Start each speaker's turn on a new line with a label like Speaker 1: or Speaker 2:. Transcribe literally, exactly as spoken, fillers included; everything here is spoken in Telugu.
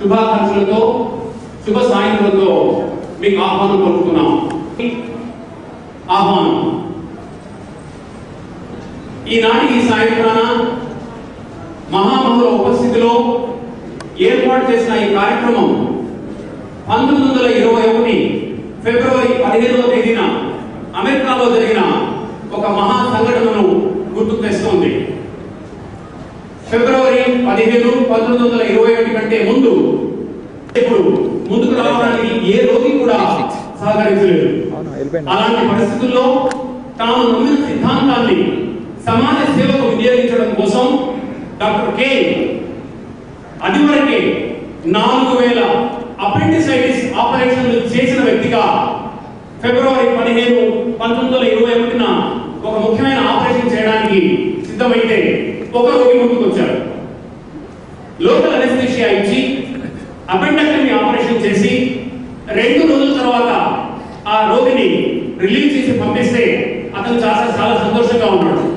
Speaker 1: శుభాకాంక్షలతో శుభ సాయంత్రంతో మీకు ఆహ్వానం పలుకుతున్నాం. ఆహ్వానం ఈనాటి ఈ సాయంత్రాన మహామహుల ఉపస్థితిలో ఏర్పాటు చేసిన ఈ కార్యక్రమం పంతొమ్మిది వందల ఇరవై ఒకటి ఫిబ్రవరి పదిహేనవ తేదీన అమెరికాలో జరిగిన ఒక మహా సంఘటనను గుర్తుకు తెస్తోంది. ఫిబ్రవరి పదిహేను పంతొమ్మిది వందల ఇరవై ఒకటి కంటే ముందు ఇప్పుడు ముందుకు రావడానికి ఏ రోగి కూడా సహకరించలేదు. అలాంటి పరిస్థితుల్లో తాను నమ్మిన సిద్ధాంతాన్ని సమాజ సేవకు వినియోగించడం కోసం డాక్టర్ కే అదివరకే నాలుగు వేల అపెండిసైటిస్ ఆపరేషన్లు చేసిన వ్యక్తిగా ఫిబ్రవరి పదిహేను పంతొమ్మిది వందల ఇరవై ఒకటిన ఒక ముఖ్యమైన ఆపరేషన్ చేయడానికి సిద్ధమైతే ఒక రోగి ముందుకు వచ్చాడు. లోకల్ అనెస్థీషియా ఇచ్చి అపెండెక్టమీ ఆపరేషన్ చేసి రెండు రోజుల తర్వాత ఆ రోగిని రిలీజ్ చేసి పంపిస్తే అతను చాలా చాలా సంతోషంగా ఉన్నాడు.